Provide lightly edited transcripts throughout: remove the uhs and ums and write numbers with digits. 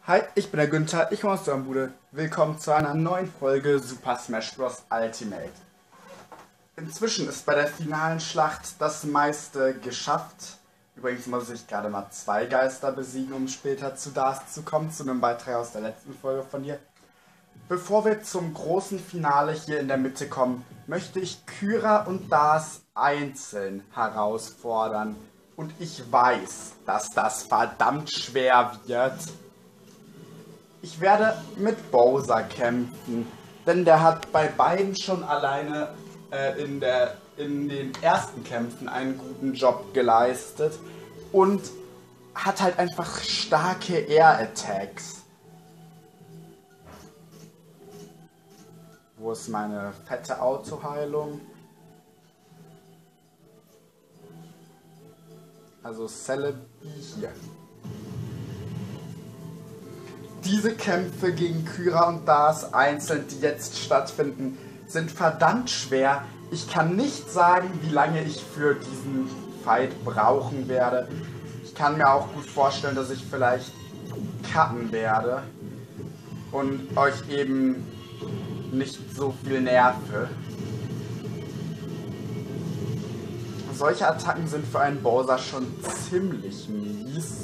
Hi, ich bin der Günther, ich komme aus Dornbude. Willkommen zu einer neuen Folge Super Smash Bros. Ultimate. Inzwischen ist bei der finalen Schlacht das meiste geschafft. Übrigens muss ich gerade mal 2 Geister besiegen, um später zu Darth zu kommen, zu einem Beitrag aus der letzten Folge von hier. Bevor wir zum großen Finale hier in der Mitte kommen, möchte ich Kyra und Darth einzeln herausfordern. Und ich weiß, dass das verdammt schwer wird. Ich werde mit Bowser kämpfen, denn der hat bei beiden schon alleine in den ersten Kämpfen einen guten Job geleistet und hat halt einfach starke Air-Attacks. Wo ist meine fette Autoheilung? Also Celebi hier. Diese Kämpfe gegen Kyra und Darth einzeln, die jetzt stattfinden, sind verdammt schwer. Ich kann nicht sagen, wie lange ich für diesen Fight brauchen werde. Ich kann mir auch gut vorstellen, dass ich vielleicht cutten werde und euch eben nicht so viel nerve. Solche Attacken sind für einen Bowser schon ziemlich mies.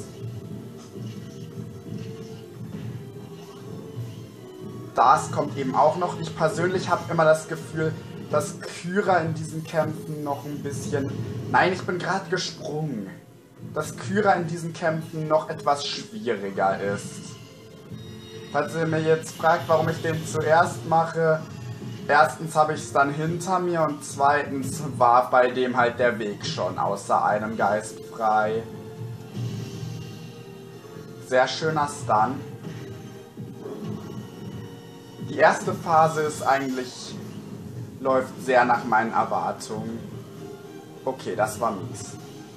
Das kommt eben auch noch. Ich persönlich habe immer das Gefühl, dass Kyra in diesen Kämpfen noch ein bisschen... Nein, ich bin gerade gesprungen. Dass Kyra in diesen Kämpfen noch etwas schwieriger ist. Falls ihr mir jetzt fragt, warum ich den zuerst mache, erstens habe ich es dann hinter mir und zweitens war bei dem halt der Weg schon außer einem Geist frei. Sehr schöner Stun. Die erste Phase ist eigentlich, läuft sehr nach meinen Erwartungen. Okay, das war mies.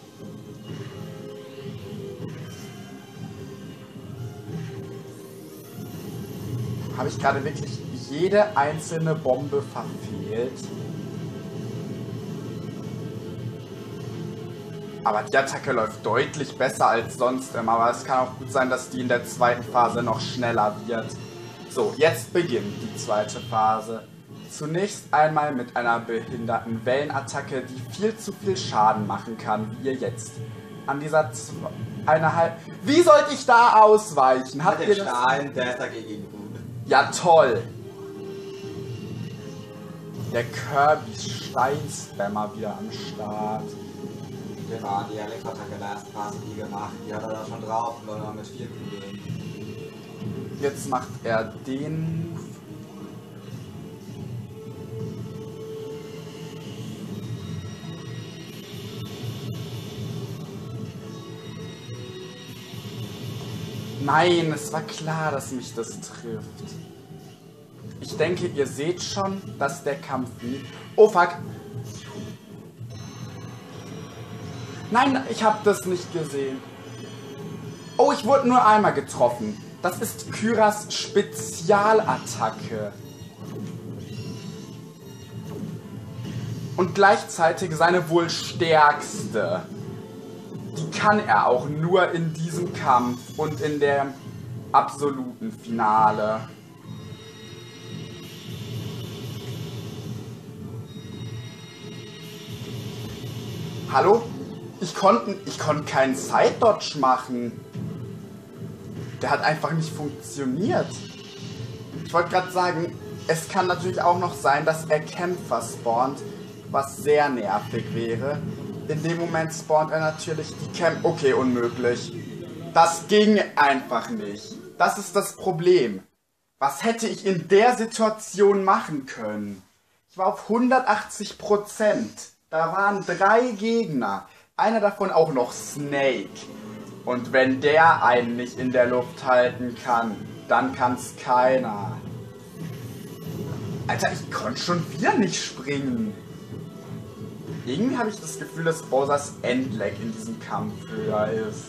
Habe ich gerade wirklich jede einzelne Bombe verfehlt? Aber die Attacke läuft deutlich besser als sonst immer, aber es kann auch gut sein, dass die in der zweiten Phase noch schneller wird. So, jetzt beginnt die zweite Phase. Zunächst einmal mit einer behinderten Wellenattacke, die viel zu viel Schaden machen kann, wie ihr jetzt. An dieser Wie sollte ich da ausweichen? Habt ihr das? Strahlen, der ist dagegen gut. Ja, toll. Der Kirby-Stein-Spammer wieder am Start. Genau, die Elektroattacke in der ersten Phase die gemacht. Die hat er da schon drauf und war mit 4 Kugeln. Jetzt macht er den Move. Nein, es war klar, dass mich das trifft. Ich denke, ihr seht schon, dass der Kampf nie... Oh, fuck. Nein, ich habe das nicht gesehen. Oh, ich wurde nur einmal getroffen. Das ist Kyras Spezialattacke. Und gleichzeitig seine wohl stärkste. Die kann er auch nur in diesem Kampf und in dem absoluten Finale. Hallo? Ich konnte keinen Side-Dodge machen. Der hat einfach nicht funktioniert. Ich wollte gerade sagen, es kann natürlich auch noch sein, dass er Kämpfer spawnt, was sehr nervig wäre. In dem Moment spawnt er natürlich die Kämpfer. Okay, unmöglich. Das ging einfach nicht. Das ist das Problem. Was hätte ich in der Situation machen können? Ich war auf 180%. Da waren 3 Gegner. Einer davon auch noch Snake. Und wenn der einen nicht in der Luft halten kann, dann kann's keiner. Alter, ich konnte schon wieder nicht springen. Irgendwie habe ich das Gefühl, dass Bowsers Endlag in diesem Kampf höher ist.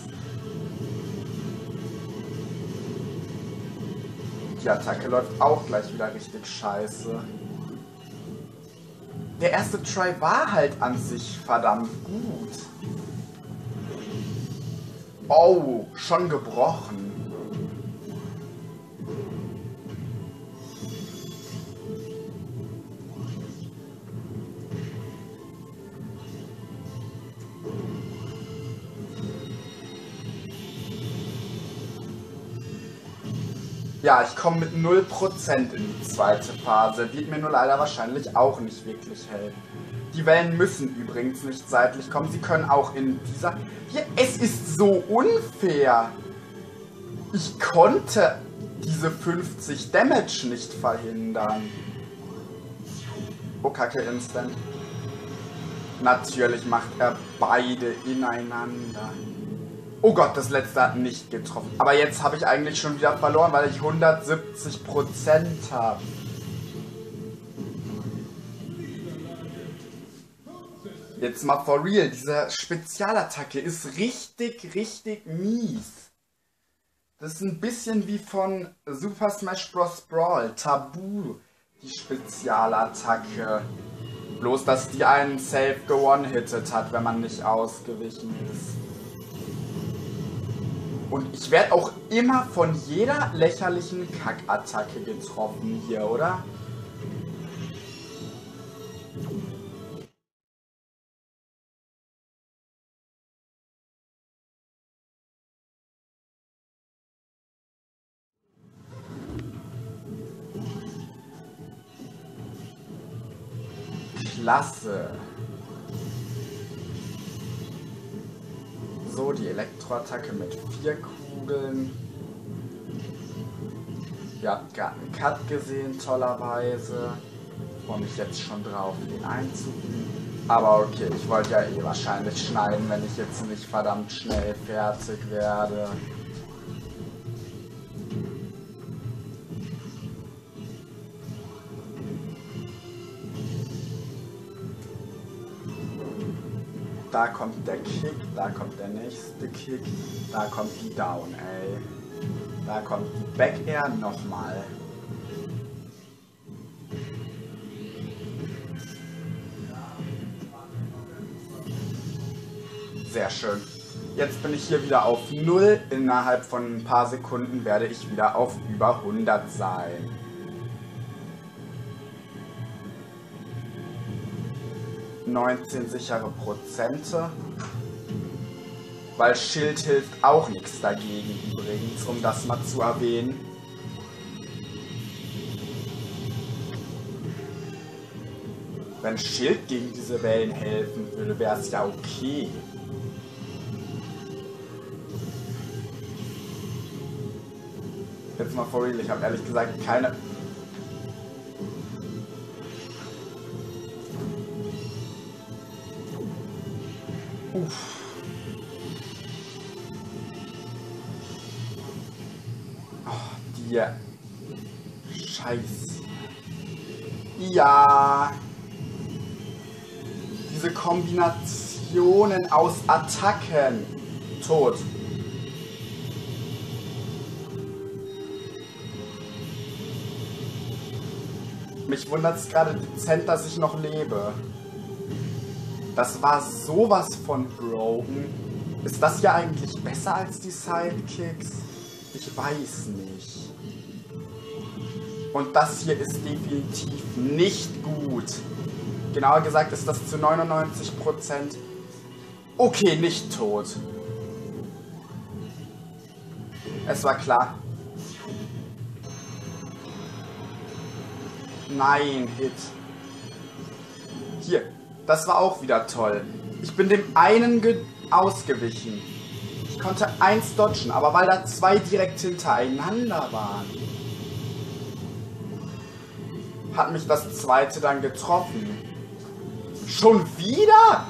Die Attacke läuft auch gleich wieder richtig scheiße. Der erste Try war halt an sich verdammt gut. Oh, schon gebrochen. Ja, ich komme mit 0% in die zweite Phase. Wird mir nur leider wahrscheinlich auch nicht wirklich helfen. Die Wellen müssen übrigens nicht seitlich kommen. Sie können auch in dieser... Hier, es ist so unfair. Ich konnte diese 50 Damage nicht verhindern. Oh, Kacke, Instant. Natürlich macht er beide ineinander. Oh Gott, das letzte hat nicht getroffen. Aber jetzt habe ich eigentlich schon wieder verloren, weil ich 170% habe. Jetzt mal for real, diese Spezialattacke ist richtig, richtig mies. Das ist ein bisschen wie von Super Smash Bros. Brawl, Tabu, die Spezialattacke. Bloß, dass die einen safe ge-one-hitted hat, wenn man nicht ausgewichen ist. Und ich werde auch immer von jeder lächerlichen Kackattacke getroffen hier, oder? Klasse. So, die Elektroattacke mit 4 Kugeln. Ihr habt gerade einen Cut gesehen, tollerweise. Ich freue mich jetzt schon drauf, den einzufügen. Aber okay, ich wollte ja eh wahrscheinlich schneiden, wenn ich jetzt nicht verdammt schnell fertig werde. Da kommt der Kick, da kommt der nächste Kick, da kommt die Down, ey. Da kommt die Back Air nochmal. Sehr schön. Jetzt bin ich hier wieder auf 0. Innerhalb von ein paar Sekunden werde ich wieder auf über 100 sein. ...19 sichere Prozente. Weil Schild hilft auch nichts dagegen übrigens, um das mal zu erwähnen. Wenn Schild gegen diese Wellen helfen würde, wäre es ja okay. Jetzt mal for real, ich habe ehrlich gesagt keine... Uff. Oh, die Scheiß. Ja. Diese Kombinationen aus Attacken. Tot. Mich wundert es gerade dezent, dass ich noch lebe. Das war sowas von broken. Ist das ja eigentlich besser als die Sidekicks? Ich weiß nicht. Und das hier ist definitiv nicht gut. Genauer gesagt ist das zu 99%. Okay, nicht tot. Es war klar. Nein, Hit. Hier. Das war auch wieder toll. Ich bin dem einen ausgewichen. Ich konnte eins dodgen, aber weil da zwei direkt hintereinander waren, hat mich das zweite dann getroffen. Schon wieder?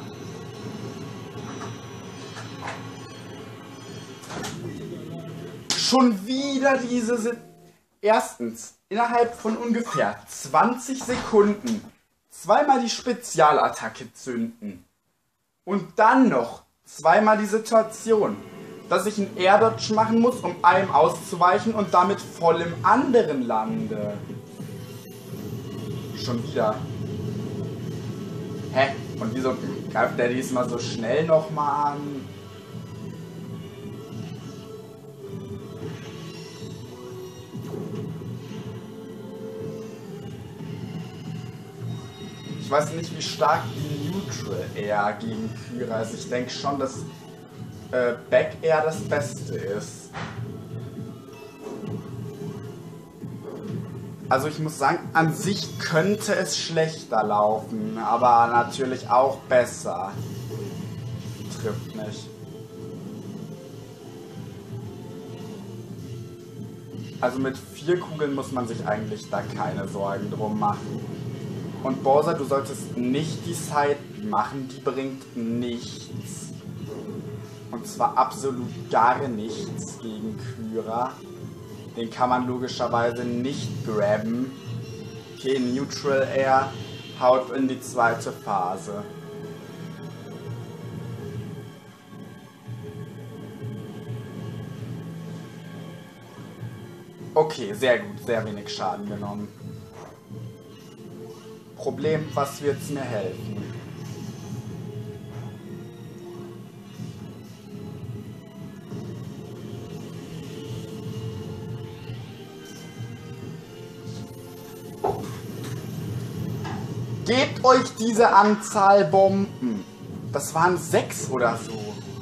Schon wieder diese... Erstens, innerhalb von ungefähr 20 Sekunden zweimal die Spezialattacke zünden. Und dann noch zweimal die Situation, dass ich einen Air Dodge machen muss, um einem auszuweichen und damit voll im anderen lande. Schon wieder. Hä? Und wieso greift der diesmal so schnell nochmal an? Ich weiß nicht, wie stark die Neutral Air gegen Kyra ist. Ich denke schon, dass Back Air das Beste ist. Also ich muss sagen, an sich könnte es schlechter laufen, aber natürlich auch besser. Trifft nicht. Also mit 4 Kugeln muss man sich eigentlich da keine Sorgen drum machen. Und Bowser, du solltest nicht die Side machen, die bringt nichts. Und zwar absolut gar nichts gegen Kyra. Den kann man logischerweise nicht grabben. Okay, Neutral Air haut in die zweite Phase. Okay, sehr gut, sehr wenig Schaden genommen. Problem, was wird's mir helfen? Gebt euch diese Anzahl Bomben. Das waren 6 oder so.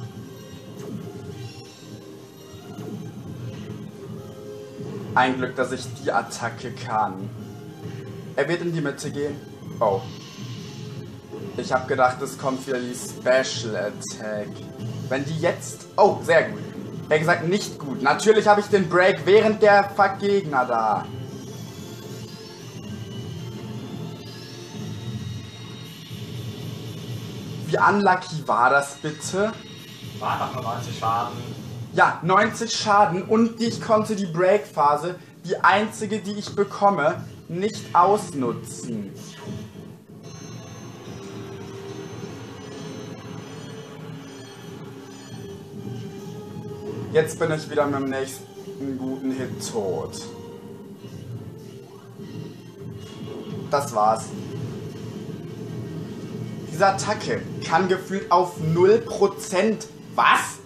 Ein Glück, dass ich die Attacke kann. Er wird in die Mitte gehen. Oh. Ich habe gedacht, es kommt wieder die Special Attack. Wenn die jetzt... Oh, sehr gut. Er gesagt, nicht gut. Natürlich habe ich den Break während der Gegner da. Wie unlucky war das bitte? War einfach nur 90 Schaden. Ja, 90 Schaden und ich konnte die Break-Phase, die einzige, die ich bekomme, nicht ausnutzen. Jetzt bin ich wieder mit dem nächsten guten Hit tot. Das war's. Diese Attacke kann gefühlt auf 0%. Was?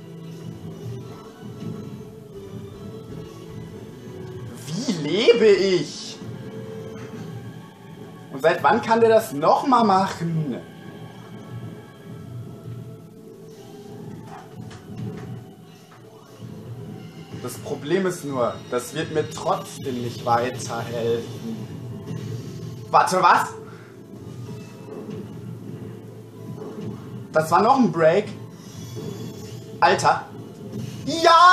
Wie lebe ich? Und seit wann kann der das nochmal machen? Das Problem ist nur, das wird mir trotzdem nicht weiterhelfen. Warte, was? Das war noch ein Break. Alter. Ja!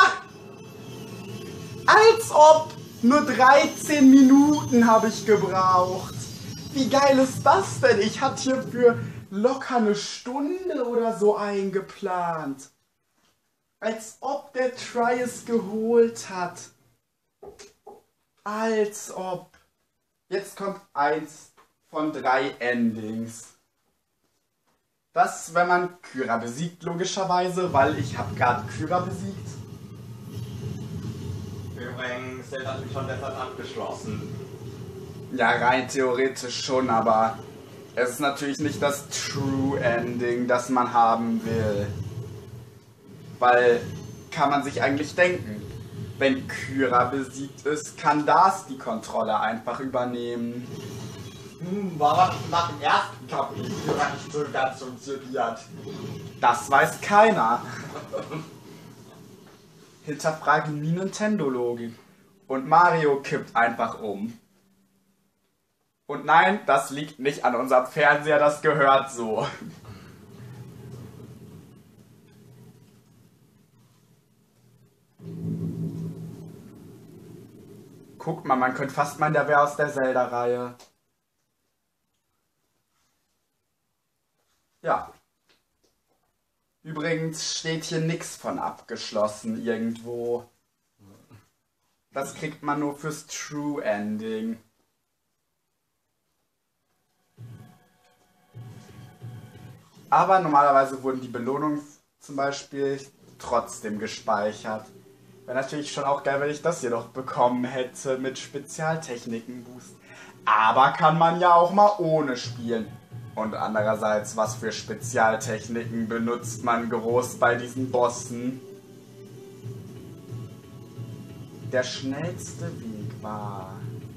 Als ob! Nur 13 Minuten habe ich gebraucht. Wie geil ist das denn? Ich hatte hier für locker eine Stunde oder so eingeplant. Als ob der Try es geholt hat. Als ob. Jetzt kommt eins von 3 Endings. Das, wenn man Kyra besiegt, logischerweise, weil ich habe gerade Kyra besiegt. Übrigens ist natürlich schon deshalb abgeschlossen. Ja, rein theoretisch schon, aber es ist natürlich nicht das True Ending, das man haben will. Weil, kann man sich eigentlich denken, wenn Kyra besiegt ist, kann das die Kontrolle einfach übernehmen. War nach dem ersten Kapitel nicht so ganz funktioniert. Das weiß keiner. Hinterfragen nie Nintendo-Logik. Und Mario kippt einfach um. Und nein, das liegt nicht an unserem Fernseher, das gehört so. Guck mal, man könnte fast meinen, der wäre aus der Zelda-Reihe. Ja. Übrigens steht hier nichts von abgeschlossen irgendwo. Das kriegt man nur fürs True Ending. Aber normalerweise wurden die Belohnungen zum Beispiel trotzdem gespeichert. Wäre natürlich schon auch geil, wenn ich das hier noch bekommen hätte mit Spezialtechniken-Boost. Aber kann man ja auch mal ohne spielen. Und andererseits, was für Spezialtechniken benutzt man groß bei diesen Bossen? Der schnellste Weg war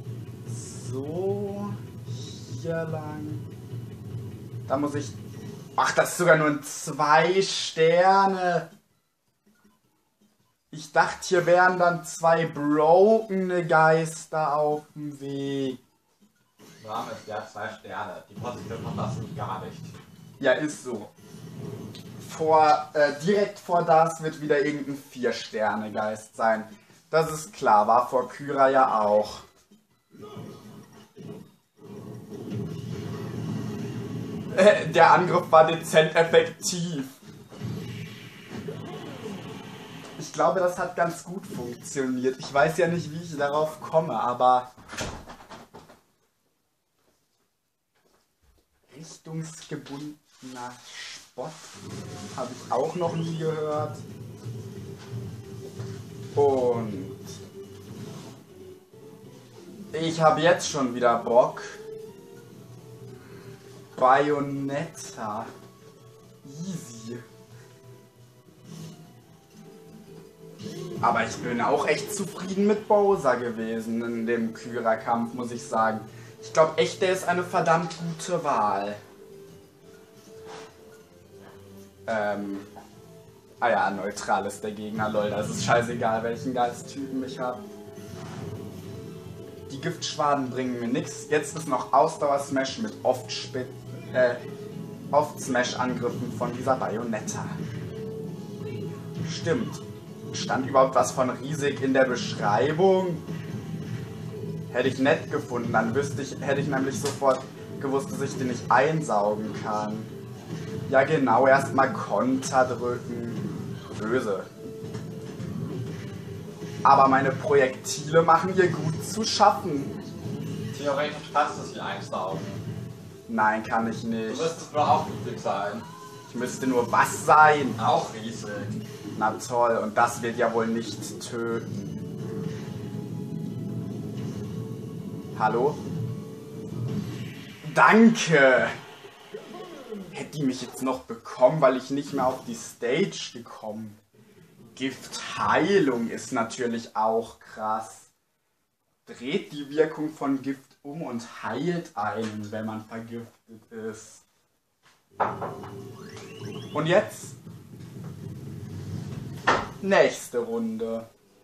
so hier lang. Da muss ich... Ach, das ist sogar nur ein 2 Sterne. Ich dachte, hier wären dann zwei brokene Geister auf dem Weg. Rahmen ist ja 2 Sterne. Die Positive verpassen gar nicht. Ja, ist so. Direkt vor das wird wieder irgendein 4-Sterne-Geist sein. Das ist klar, war vor Kyra ja auch. Der Angriff war dezent effektiv. Ich glaube, das hat ganz gut funktioniert. Ich weiß ja nicht, wie ich darauf komme, aber... Richtungsgebundener Spott habe ich auch noch nie gehört. Und... ich habe jetzt schon wieder Bock. Bayonetta. Easy. Aber ich bin auch echt zufrieden mit Bowser gewesen in dem Kyra-Kampf, muss ich sagen. Ich glaube echt, der ist eine verdammt gute Wahl. Ah ja, neutral ist der Gegner, lol. Das ist scheißegal, welchen Geisttypen ich habe. Die Giftschwaden bringen mir nichts. Jetzt ist noch Ausdauer-Smash mit Oft-Smash-Angriffen von dieser Bayonetta. Stimmt. Stand überhaupt was von riesig in der Beschreibung? Hätte ich nett gefunden, dann hätte ich nämlich sofort gewusst, dass ich den nicht einsaugen kann. Ja genau, erstmal Konter drücken. Böse. Aber meine Projektile machen hier gut zu schaffen. Theoretisch kannst du sie einsaugen. Nein, kann ich nicht. Du müsstest nur auch riesig sein. Ich müsste nur was sein. Auch riesig. Na toll, und das wird ja wohl nicht töten. Hallo? Danke! Hätte die mich jetzt noch bekommen, weil ich nicht mehr auf die Stage gekommen bin. Giftheilung ist natürlich auch krass. Dreht die Wirkung von Gift um und heilt einen, wenn man vergiftet ist. Und jetzt? Nächste Runde.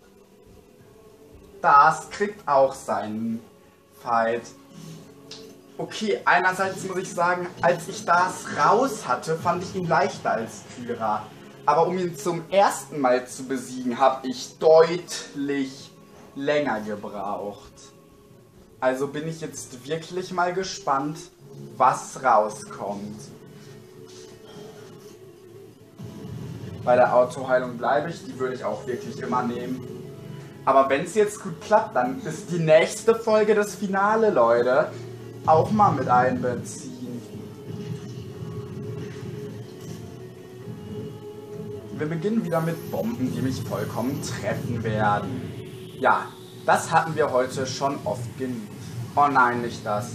Das kriegt auch seinen Fight. Okay, einerseits muss ich sagen, als ich das raus hatte, fand ich ihn leichter als Kyra. Aber um ihn zum ersten Mal zu besiegen, habe ich deutlich länger gebraucht. Also bin ich jetzt wirklich mal gespannt, was rauskommt. Bei der Autoheilung bleibe ich, die würde ich auch wirklich immer nehmen. Aber wenn es jetzt gut klappt, dann ist die nächste Folge das Finale, Leute. Auch mal mit einbeziehen. Wir beginnen wieder mit Bomben, die mich vollkommen treffen werden. Ja, das hatten wir heute schon oft genug. Oh nein, nicht das.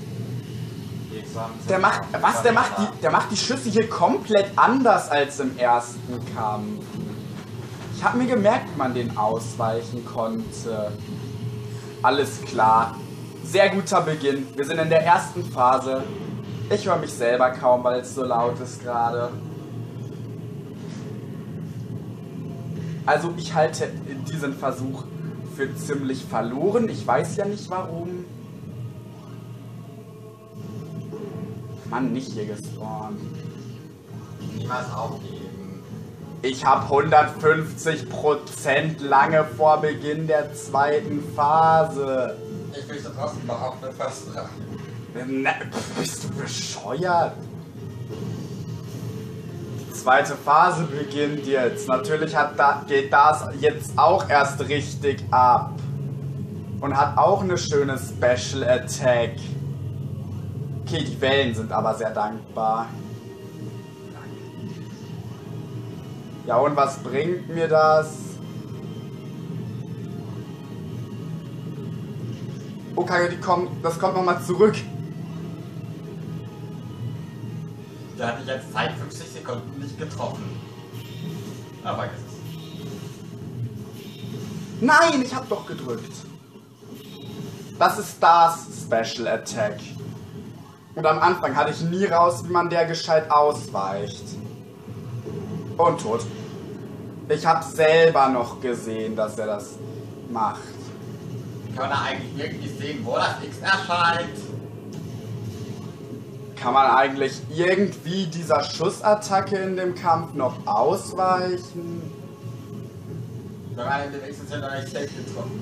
Der macht die Schüsse hier komplett anders als im ersten Kampf. Ich habe mir gemerkt, wie man den ausweichen konnte. Alles klar. Sehr guter Beginn. Wir sind in der ersten Phase. Ich höre mich selber kaum, weil es so laut ist gerade. Also ich halte diesen Versuch für ziemlich verloren. Ich weiß ja nicht warum. Mann, nicht hier gespawnt. Niemals aufgeben. Ich habe 150% lange vor Beginn der zweiten Phase. Ich möchte trotzdem noch auf eine Fast Bist du bescheuert? Die zweite Phase beginnt jetzt. Natürlich geht das jetzt auch erst richtig ab. Und hat auch eine schöne Special Attack. Okay, die Wellen sind aber sehr dankbar. Ja, und was bringt mir das? Okay, das kommt nochmal zurück. Der hat mich jetzt seit 50 Sekunden nicht getroffen. Aber vergiss es. Nein, ich hab doch gedrückt. Das ist das Special Attack. Und am Anfang hatte ich nie raus, wie man der gescheit ausweicht. Und tot. Ich habe selber noch gesehen, dass er das macht. Kann man eigentlich irgendwie sehen, wo das X erscheint? Kann man eigentlich irgendwie dieser Schussattacke in dem Kampf noch ausweichen? Wenn man in dem X ist ja noch nicht safe getroffen.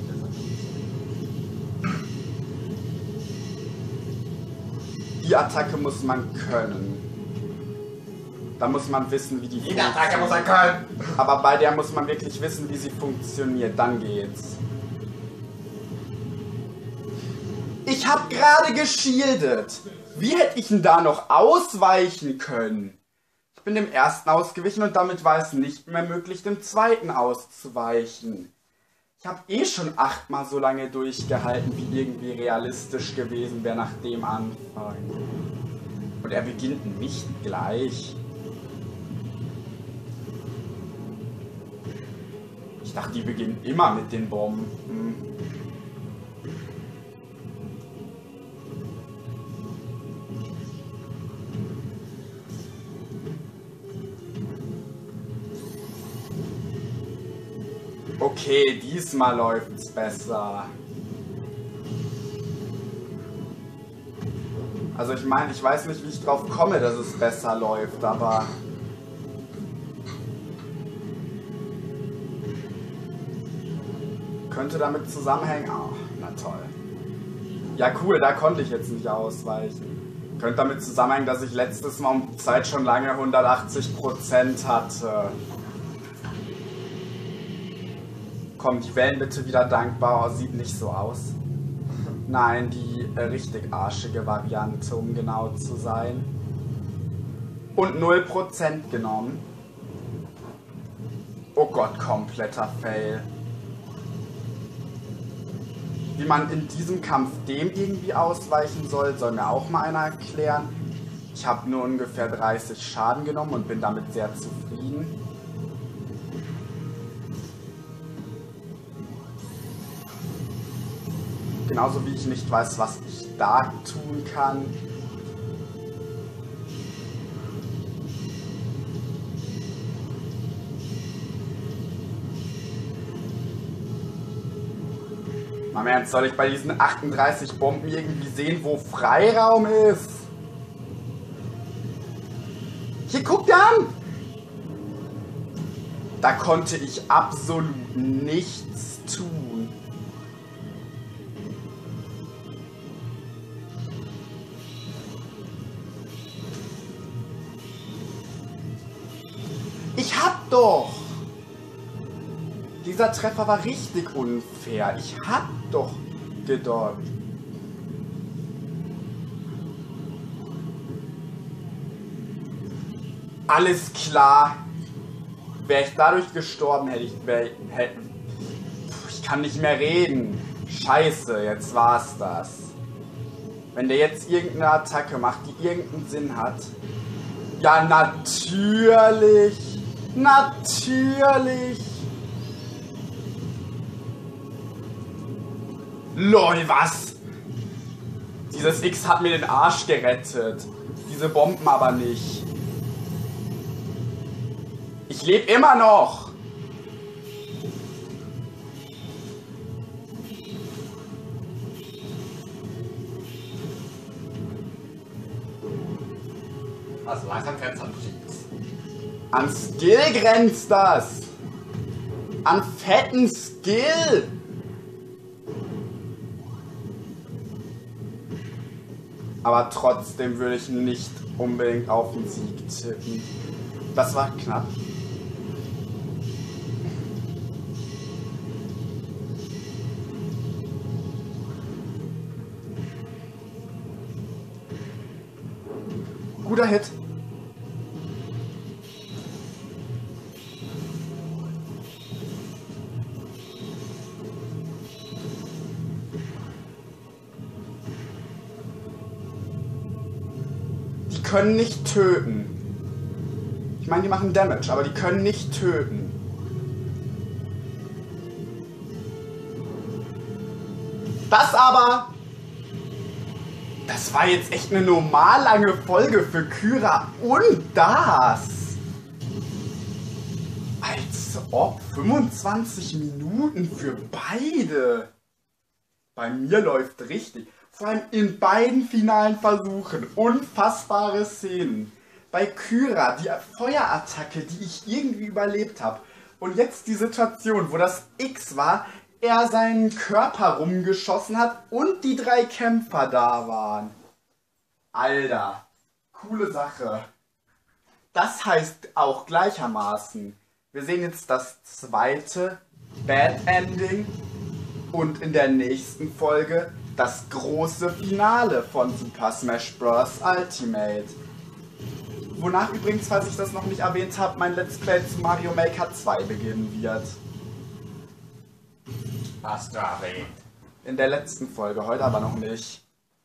Die Attacke muss man können. Da muss man wissen, wie die funktioniert. Die Attacke muss man können! Aber bei der muss man wirklich wissen, wie sie funktioniert. Dann geht's. Ich habe gerade geschieldet. Wie hätte ich denn da noch ausweichen können? Ich bin dem ersten ausgewichen und damit war es nicht mehr möglich, dem zweiten auszuweichen. Ich habe eh schon 8-mal so lange durchgehalten, wie irgendwie realistisch gewesen wäre nach dem Anfang. Und er beginnt nicht gleich. Ich dachte, die beginnen immer mit den Bomben. Okay, diesmal läuft's besser. Also ich meine, ich weiß nicht, wie ich drauf komme, dass es besser läuft, aber... Könnte damit zusammenhängen? Oh, na toll. Ja cool, da konnte ich jetzt nicht ausweichen. Könnte damit zusammenhängen, dass ich letztes Mal um Zeit schon lange 180% hatte. Komm, die Wellen bitte wieder dankbar. Oh, sieht nicht so aus. Nein, die richtig arschige Variante, um genau zu sein. Und 0% genommen. Oh Gott, kompletter Fail. Wie man in diesem Kampf dem irgendwie ausweichen soll, soll mir auch mal einer erklären. Ich habe nur ungefähr 30 Schaden genommen und bin damit sehr zufrieden. Genauso wie ich nicht weiß, was ich da tun kann. Mal im Ernst, soll ich bei diesen 38 Bomben irgendwie sehen, wo Freiraum ist? Hier, guck dir an! Da konnte ich absolut nichts tun. Ich hab doch! Dieser Treffer war richtig unfair. Ich hab doch gedodgt. Alles klar. Wäre ich dadurch gestorben, hätte ich... Ich kann nicht mehr reden. Scheiße, jetzt war's das. Wenn der jetzt irgendeine Attacke macht, die irgendeinen Sinn hat. Ja, natürlich. Natürlich. LOL, was? Dieses X hat mir den Arsch gerettet. Diese Bomben aber nicht. Ich lebe immer noch. Also langsam grenzt an Skill. An Skill grenzt das. An fetten Skill. Aber trotzdem würde ich nicht unbedingt auf den Sieg tippen. Das war knapp. Guter Hit. Die können nicht töten. Ich meine, die machen Damage, aber die können nicht töten. Das aber... Das war jetzt echt eine normal lange Folge für Kyra und das. Als ob 25 Minuten für beide. Bei mir läuft richtig. Vor allem in beiden finalen Versuchen. Unfassbare Szenen. Bei Kyra, die Feuerattacke, die ich irgendwie überlebt habe. Und jetzt die Situation, wo das X war, er seinen Körper rumgeschossen hat und die 3 Kämpfer da waren. Alter, coole Sache. Das heißt auch gleichermaßen, wir sehen jetzt das zweite Bad Ending und in der nächsten Folge das große Finale von Super Smash Bros. Ultimate. Wonach übrigens, falls ich das noch nicht erwähnt habe, mein Let's Play zu Mario Maker 2 beginnen wird. Hast du erwähnt. In der letzten Folge, heute aber noch nicht.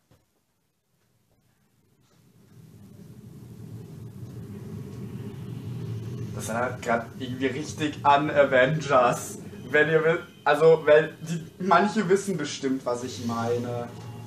Das erinnert gerade irgendwie richtig an Avengers. Wenn ihr wisst, also, weil manche wissen bestimmt, was ich meine.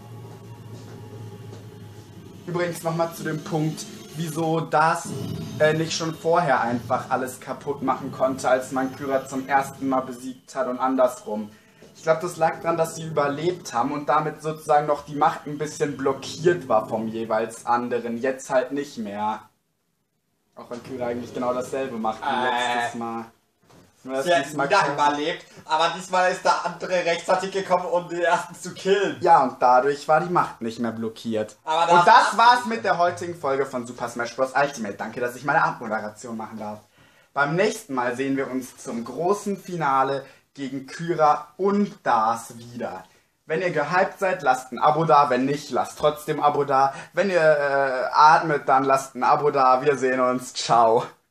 Übrigens nochmal zu dem Punkt, wieso das nicht schon vorher einfach alles kaputt machen konnte, als man Kyra zum ersten Mal besiegt hat und andersrum. Ich glaube, das lag daran, dass sie überlebt haben und damit sozusagen noch die Macht ein bisschen blockiert war vom jeweils anderen. Jetzt halt nicht mehr. Auch wenn Kyra eigentlich genau dasselbe macht wie letztes Mal. Sie hat wieder überlebt, aber diesmal ist der andere rechtzeitig gekommen, um den ersten zu killen. Ja, und dadurch war die Macht nicht mehr blockiert. Und das war's mit der heutigen Folge von Super Smash Bros. Ultimate. Danke, dass ich meine Abmoderation machen darf. Beim nächsten Mal sehen wir uns zum großen Finale gegen Kyra und Darth wieder. Wenn ihr gehypt seid, lasst ein Abo da. Wenn nicht, lasst trotzdem ein Abo da. Wenn ihr atmet, dann lasst ein Abo da. Wir sehen uns. Ciao.